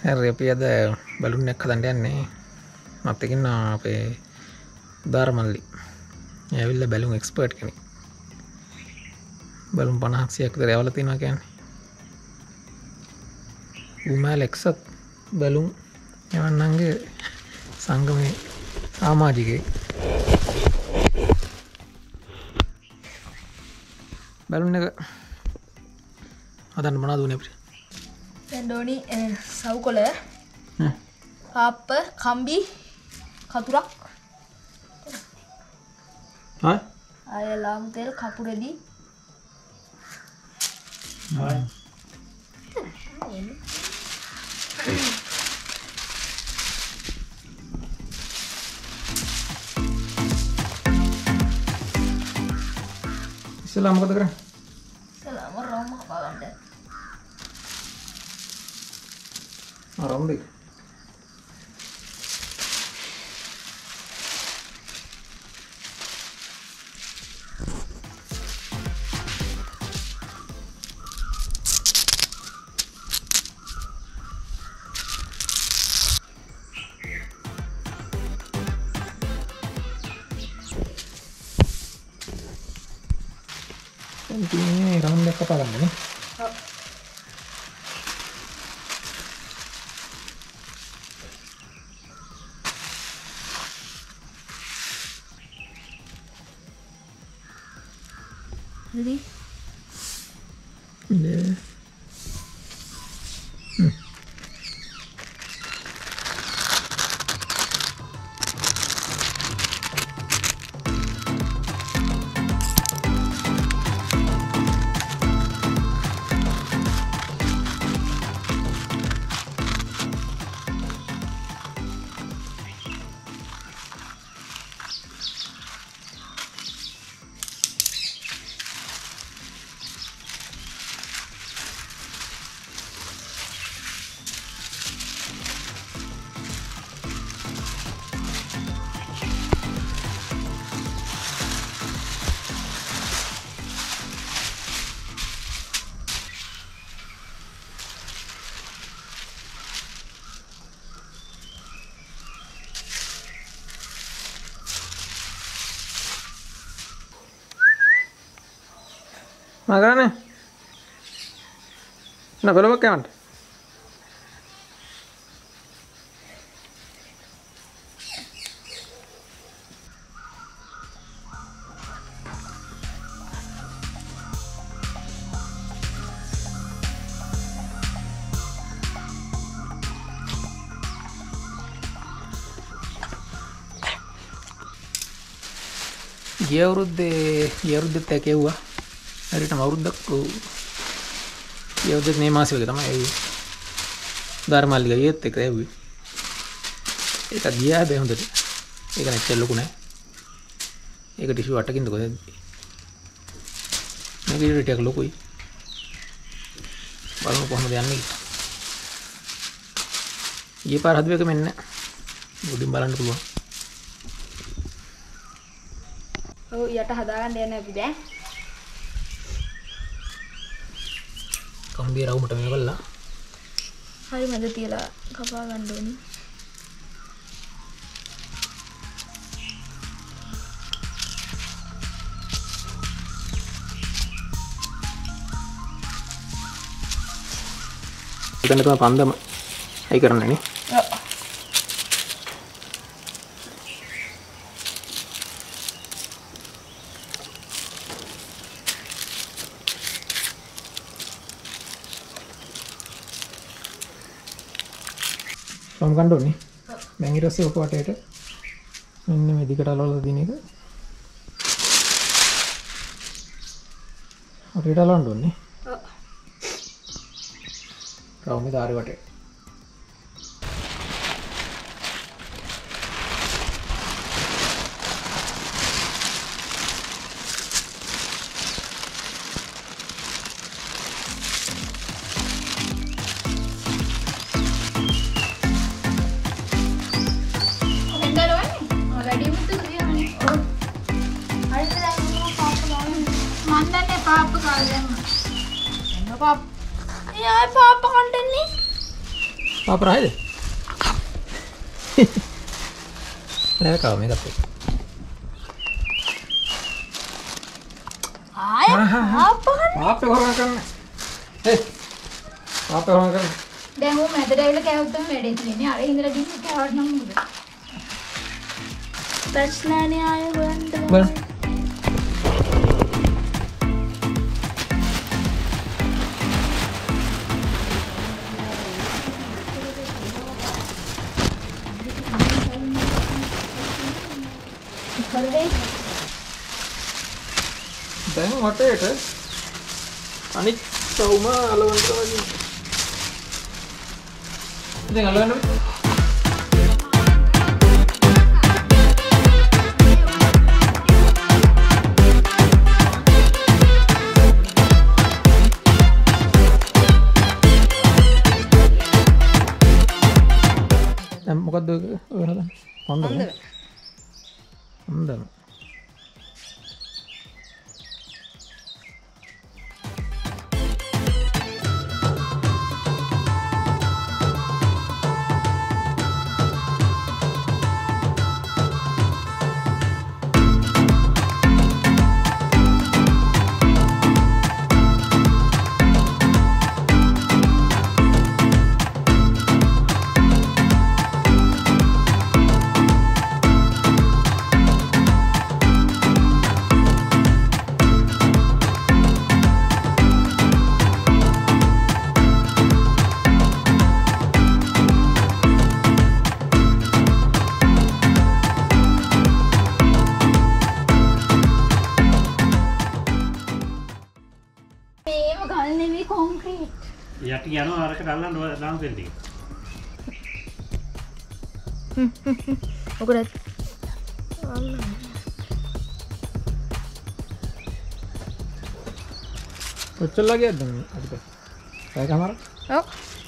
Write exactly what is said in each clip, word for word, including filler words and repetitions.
හරි අපි අද බැලුන් එකක් හදන්න යන්නේ. මත් එක්ක ඉන්නවා අපේ ධර්මල්ලි. එයා ඇවිල්ලා බැලුන් එක්ස්පර්ට් කෙනෙක්. බැලුන් පනහක් සියයක් විතර යවලා තිනවා කියන්නේ. උමාල එක්සත් බැලුන් එවන්නන්ගේ සංගමේ සමාජිකයෙක්. බැලුන් එක හදන්න මොනවද උනේ අපිට? දැන් ඩෝනි සවුකොළ පාප්ප කම්බි කතුරක් හා අය ලාම් තෙල් කපුරෙදි හා ඉස්සෙල්ලා මොකද කරන්නේ? ඉස්සෙල්ලාම රවුම කපා ගන්න. Around it. Ini kamu lihat kepala nih. Ready? Yeah. Hmm. Magana? Na kalau pakai mana? Dia urut deh, dia urut deh tak kewa. හරියට අවුරුද්දක් යවුදෙත් මේ මාසෙ වගේ තමයි ඇවිත් ධර්මල්ලි ගියෙත් එක ඇව්වේ ඒක ගියා බෑ හොඳට ඒක නැච්චල් ලොකු නෑ ඒක ටිෂු අටකින්ද කොහෙද මේක ඊට ටිකක් ලොකුයි බලමු කොහොමද යන්නේ ඊයේ පාර හදුව එක මෙන්න උඩින් බලන්න පුළුවන් ඔව් යට හදාගන්න යන්න අපි දැන් කම්බිය රවුමට මේ බලලා හරි මැද තියලා කපා ගන්න ඕනේ. ඉතින් තමයි පන්දම අයි කරන්නේ නේ. ඔව්. Kamu kan doni, mengira sih apa ada itu, ini medical alol di ini kan, apa itu alon doni? Kamu itu hari apa? පාප්ප. එයා පාප්ප කන්ටන්නේ. Apa aja? Nah, kau mereka tuh. Ayah, apa kan? Apa orang kan? Eh, apa orang kan? Dan mau mete dah ilah kayak utama mede itu ni. Ada Indra di sini kayak orang namu. Bachelor ni ayah bulan tu. Ber. දැන් වටේට අනිත් සවුම අලවන්න වගේ. ඉතින් අලවන්න දැන් මොකද්ද ඔය හදන්නේ? හොඳද? හොඳද? යටි යනවා අරකට අල්ලන්න දාන දෙන්න ටික. හ්ම් හ්ම්. ඔකද අල්ලන්න. ඔච්චර ගියද අපිට? පැයකමාර? ඔව්.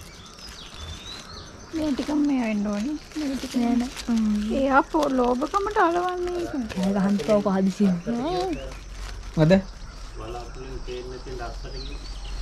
මේ ටිකම මේ වෙන්න ඕනේ. මේ ටික නෑ නෑ. ඒ අපෝ ලෝභකමට අලවන්නේ ඒක. කෑ ගහන්න තව කොහදිසියෙන්. මොකද? බලාපොරොත්තු තේන්නේ තියෙන ලස්සට ගිහින්.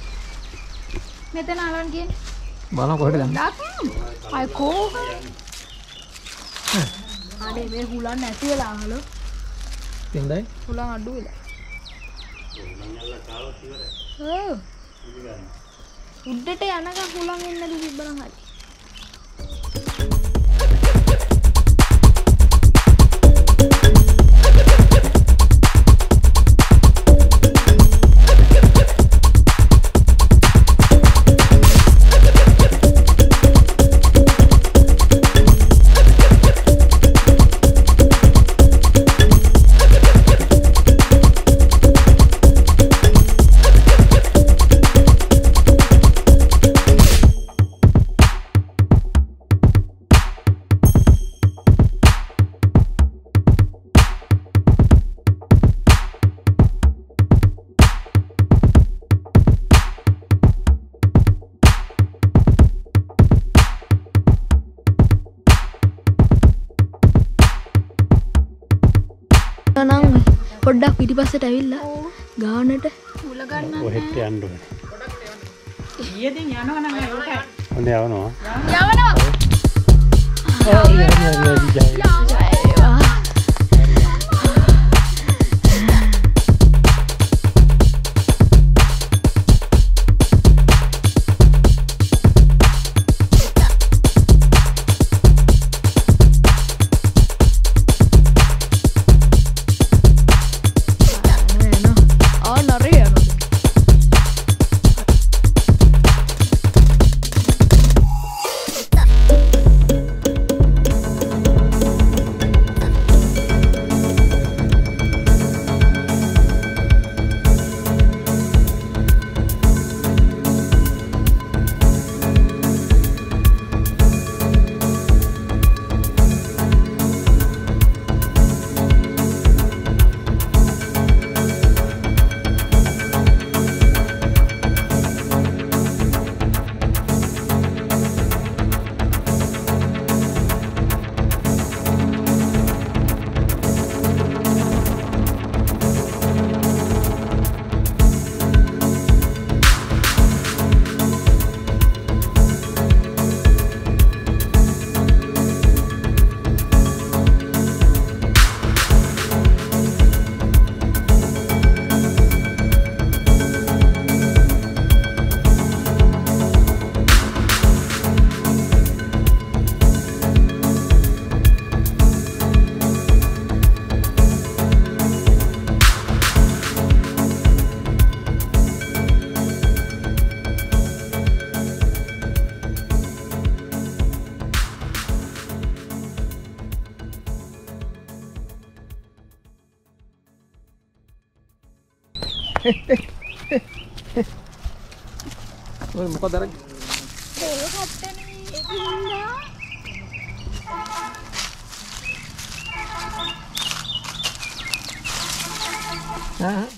මෙතන අලවන්න කියන්නේ. බලන්න කොහෙද යන්නේ? දාන්න. අය කෝ. අනේ මේ හුලන් නැති වෙලා අහලෝ. තින්දයි? හුලන් අඩු වෙලා. මම යල්ලා කාවත් ඉවරයි. ඔව්. උඩට යනකම් හුලන් එන්න නැති තිබ්බනම් හරි. නම් පොඩ්ඩක් පිටිපස්සට ඇවිල්ලා ගානට මුල ගන්න කොහෙට යන්න ඕනේ? ඊයේදී යනවා නම් ඒකයි. හොඳ යවනවා. යවනවා. ඔය මොකද අරන්? පොල් කට්ටනේ ඒකින්දා. ආ